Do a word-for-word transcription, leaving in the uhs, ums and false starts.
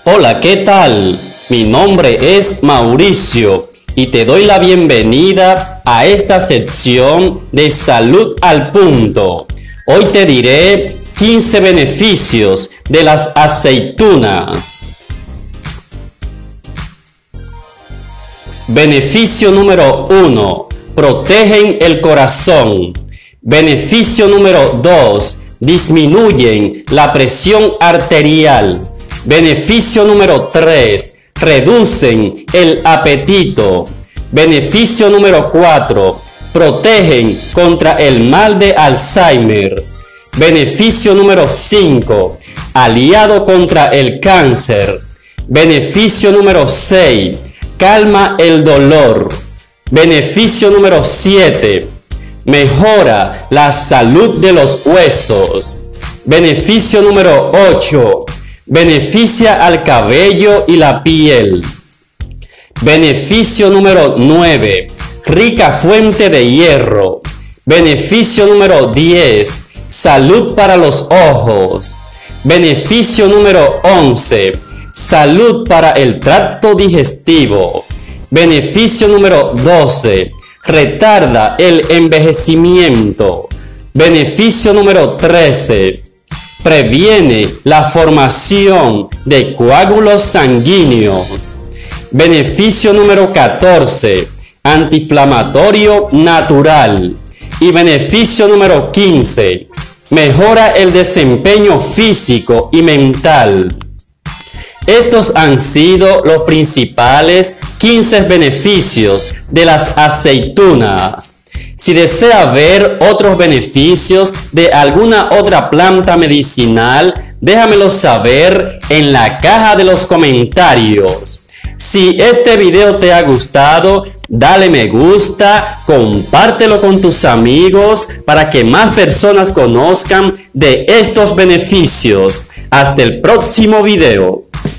Hola, ¿qué tal? Mi nombre es Mauricio y te doy la bienvenida a esta sección de Salud al Punto. Hoy te diré quince beneficios de las aceitunas. Beneficio número uno. Protegen el corazón. Beneficio número dos. Disminuyen la presión arterial. Beneficio número tres. Reducen el apetito. Beneficio número cuatro. Protegen contra el mal de Alzheimer. Beneficio número cinco. Aliado contra el cáncer. Beneficio número seis. Calma el dolor. Beneficio número siete. Mejora la salud de los huesos. Beneficio número ocho. Beneficia al cabello y la piel. Beneficio número nueve. Rica fuente de hierro. Beneficio número diez. Salud para los ojos. Beneficio número once. Salud para el tracto digestivo. Beneficio número doce. Retarda el envejecimiento. Beneficio número trece. Previene la formación de coágulos sanguíneos. Beneficio número catorce. Antiinflamatorio natural. Y beneficio número quince. Mejora el desempeño físico y mental. Estos han sido los principales quince beneficios de las aceitunas. Si desea ver otros beneficios de alguna otra planta medicinal, déjamelo saber en la caja de los comentarios. Si este video te ha gustado, dale me gusta, compártelo con tus amigos para que más personas conozcan de estos beneficios. Hasta el próximo video.